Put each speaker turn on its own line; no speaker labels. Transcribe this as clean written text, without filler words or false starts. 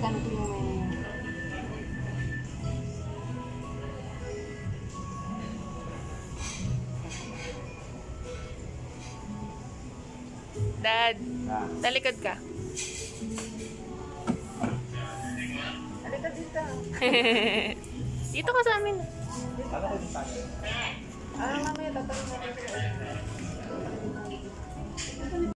ganito yung may...
Dad, talikod ka.
Talikod dito.
Dito ka sa amin.
Mamaya tatanong natin.